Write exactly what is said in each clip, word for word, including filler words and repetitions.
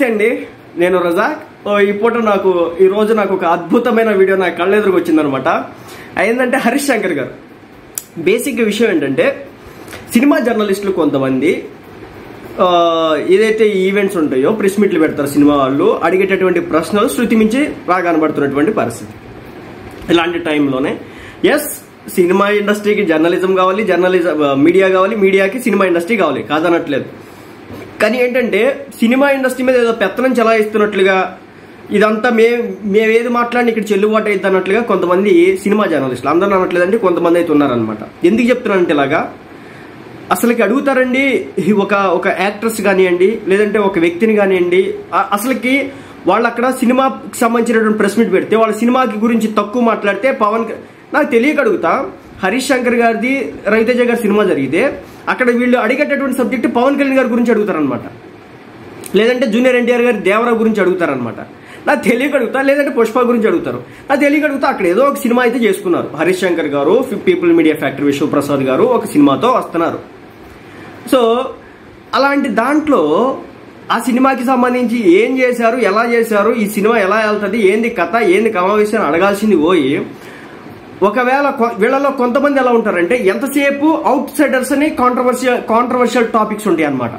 నమస్తే అండి, నేను రజాక్. ఈ పూట నాకు ఈ రోజు నాకు ఒక అద్భుతమైన వీడియో నా కళ్ళెదురుకు వచ్చిందనమాట. ఏంటంటే హరీష్ శంకర్ గారు బేసిక్ విషయం ఏంటంటే, సినిమా జర్నలిస్టులు కొంతమంది ఏదైతే ఈవెంట్స్ ఉంటాయో ప్రెస్ మీట్లు పెడతారు, సినిమా వాళ్ళు అడిగేటటువంటి ప్రశ్నలు శృతి మించి బాగా కనబడుతున్నటువంటి పరిస్థితి. ఇలాంటి టైంలోనే ఎస్ సినిమా ఇండస్ట్రీకి జర్నలిజం కావాలి, జర్నలిజం మీడియా కావాలి, మీడియాకి సినిమా ఇండస్ట్రీ కావాలి, కాదనట్లేదు. కానీ ఏంటంటే సినిమా ఇండస్ట్రీ మీద ఏదో పెత్తనం చెలాయిస్తున్నట్లుగా ఇదంతా మే మేమేది మాట్లాడిన ఇక్కడ చెల్లుబాటు అవుతుంది అన్నట్లుగా కొంతమంది సినిమా జర్నలిస్టులు, అందరూ అనట్లేదంటే కొంతమంది అయితే ఉన్నారనమాట. ఎందుకు చెప్తున్నానంటే ఇలాగా అసలుకి అడుగుతారండి, ఒక ఒక యాక్ట్రెస్ కానివ్వండి, లేదంటే ఒక వ్యక్తిని కానివ్వండి, అసలుకి వాళ్ళు అక్కడ సినిమాకి సంబంధించినటువంటి ప్రెస్ మీట్ పెడితే వాళ్ళ సినిమాకి గురించి తక్కువ మాట్లాడితే పవన్ నాకు తెలియక అడుగుతా, హరీష్ శంకర్ గారిది రవితేజ గారి సినిమా జరిగితే అక్కడ వీళ్ళు అడిగేటటువంటి సబ్జెక్ట్ పవన్ కళ్యాణ్ గారి గురించి అడుగుతారనమాట, లేదంటే జూనియర్ ఎన్టీఆర్ గారి దేవరా గురించి అడుగుతారనమాట. నాకు తెలియక అడుగుతా, లేదంటే పుష్ప గురించి అడుగుతారు. నాకు తెలియక అడుగుతా అక్కడ ఏదో ఒక సినిమా అయితే చేసుకున్నారు. హరీష్ శంకర్ గారు, పీపుల్ మీడియా ఫ్యాక్టరీ విశ్వప్రసాద్ గారు ఒక సినిమాతో వస్తున్నారు. సో అలాంటి దాంట్లో ఆ సినిమాకి సంబంధించి ఏం చేశారు, ఎలా చేశారు, ఈ సినిమా ఎలా వెళ్తుంది, ఏంది కథ, ఏంది కమావేశం అడగాల్సింది పోయి, ఒకవేళ వీళ్ళలో కొంతమంది ఎలా ఉంటారంటే ఎంతసేపు అవుట్ సైడర్స్ అని కాంట్రవర్షియల్ కాంట్రవర్షియల్ టాపిక్స్ ఉంటాయి అన్నమాట.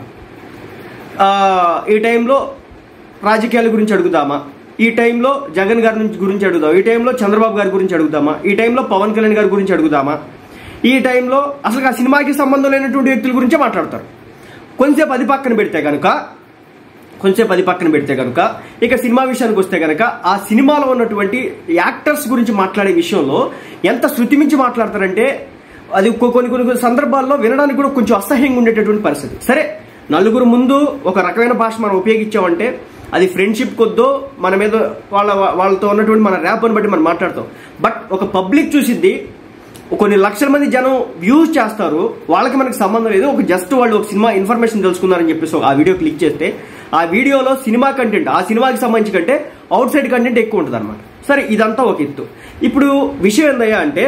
ఈ టైంలో రాజకీయాల గురించి అడుగుదామా, ఈ టైంలో జగన్ గారి నుంచి గురించి అడుగుదాం, ఈ టైంలో చంద్రబాబు గారి గురించి అడుగుదామా, ఈ టైంలో పవన్ కళ్యాణ్ గారి గురించి అడుగుదామా, ఈ టైంలో అసలు ఆ సినిమాకి సంబంధం లేనటువంటి వ్యక్తుల గురించే మాట్లాడతారు. కొంచెంసేపు అది పక్కన పెడితే కనుక కొంచెంసేపు అది పక్కన పెడితే కనుక ఇక సినిమా విషయానికి వస్తే కనుక ఆ సినిమాలో ఉన్నటువంటి యాక్టర్స్ గురించి మాట్లాడే విషయంలో ఎంత శృతి మించి మాట్లాడతారంటే అది కొన్ని కొన్ని సందర్భాల్లో వినడానికి కూడా కొంచెం అసహ్యంగా ఉండేటటువంటి పరిస్థితి. సరే, నలుగురు ముందు ఒక రకమైన భాష మనం ఉపయోగించామంటే అది ఫ్రెండ్షిప్ కొద్దో మన మీద వాళ్ళ వాళ్ళతో ఉన్నటువంటి మన ర్యాప్ని బట్టి మనం మాట్లాడతాం. బట్ ఒక పబ్లిక్ చూసిద్ది, కొన్ని లక్షల మంది జనం వ్యూస్ చేస్తారు, వాళ్ళకి మనకి సంబంధం లేదు, ఒక జస్ట్ వాళ్ళు ఒక సినిమా ఇన్ఫర్మేషన్ తెలుసుకున్నారని చెప్పేసి ఆ వీడియో క్లిక్ చేస్తే ఆ వీడియోలో సినిమా కంటెంట్ ఆ సినిమాకి సంబంధించి కంటే అవుట్ సైడ్ కంటెంట్ ఎక్కువ ఉంటుంది అనమాట. సరే, ఇదంతా ఒక ఎత్తు. ఇప్పుడు విషయం ఏందయ్యా అంటే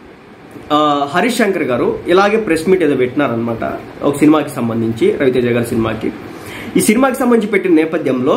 హరీష్ శంకర్ గారు ఇలాగే ప్రెస్ మీట్ ఏదో పెట్టినారనమాట ఒక సినిమాకి సంబంధించి, రవితేజ గారి సినిమాకి. ఈ సినిమాకి సంబంధించి పెట్టిన నేపథ్యంలో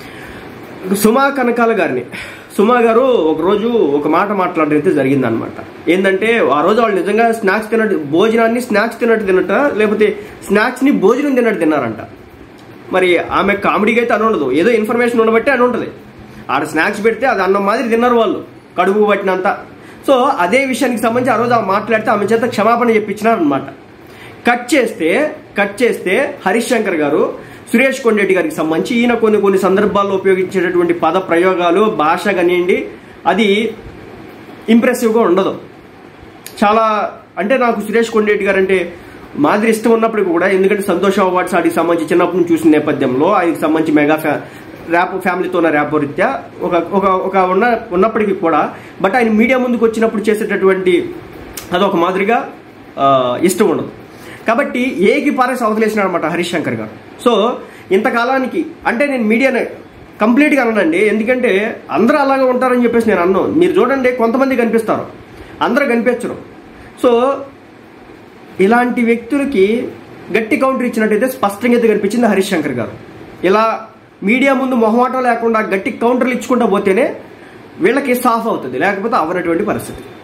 సుమా కనకాల గారిని సుమా గారు ఒకరోజు ఒక మాట మాట్లాడడం జరిగిందనమాట. ఏంటంటే ఆ రోజు వాళ్ళు నిజంగా స్నాక్స్ తిన్నట్టు, భోజనాన్ని స్నాక్స్ తిన్నట్టు తిన్నట్ట, లేకపోతే స్నాక్స్ ని భోజనం తిన్నట్టు తిన్నారంట. మరి ఆమె కామెడీగా అయితే అని ఉండదు, ఏదో ఇన్ఫర్మేషన్ ఉండబట్టి అని ఉంటుంది. ఆడ స్నాక్స్ పెడితే అది అన్నం మాదిరి తిన్నారు వాళ్ళు, కడుపు పట్టినంత. సో అదే విషయానికి సంబంధించి ఆ రోజు ఆమె మాట్లాడితే ఆమె చేత క్షమాపణ చెప్పించినారనమాట. కట్ చేస్తే కట్ చేస్తే హరీష్ శంకర్ గారు సురేష్ కొండరెడ్డి గారికి సంబంధించి ఈయన కొన్ని కొన్ని సందర్భాల్లో ఉపయోగించేటటువంటి పద ప్రయోగాలు, భాష కానివ్వండి, అది ఇంప్రెసివ్గా ఉండదు. చాలా అంటే నాకు సురేష్ కొండరెడ్డి గారు అంటే మాదిరి ఇష్టం ఉన్నప్పటికీ కూడా, ఎందుకంటే సంతోష అవార్డ్స్ వాటికి సంబంధించి చిన్నప్పటి నుంచి చూసిన నేపథ్యంలో ఆయనకి సంబంధించి మెగా ఫ్యా ర్యాప్ ఫ్యామిలీతో ఉన్న ర్యాప్ రీత్యా ఒక ఒక ఒక ఉన్న ఉన్నప్పటికీ కూడా, బట్ ఆయన మీడియా ముందుకు వచ్చినప్పుడు చేసేటటువంటి అదొక మాదిరిగా ఇష్టం ఉండదు. కాబట్టి ఏకి పారేసి అవతలేసినాడు అనమాట హరీష్ శంకర్ గారు. సో ఇంతకాలానికి అంటే నేను మీడియానే కంప్లీట్గా అన్నానండి, ఎందుకంటే అందరూ అలాగే ఉంటారని చెప్పేసి నేను అన్నాను. మీరు చూడండి, కొంతమంది కనిపిస్తారు, అందరూ కనిపించరు. సో ఇలాంటి వ్యక్తులకి గట్టి కౌంటర్ ఇచ్చినట్టయితే స్పష్టంగా అయితే కనిపించింది హరీష్ శంకర్ గారు. ఇలా మీడియా ముందు మొహమాటం లేకుండా గట్టి కౌంటర్లు ఇచ్చుకుంటూ పోతేనే వీళ్ళకి సాఫ్ అవుతుంది, లేకపోతే అవనటువంటి పరిస్థితి.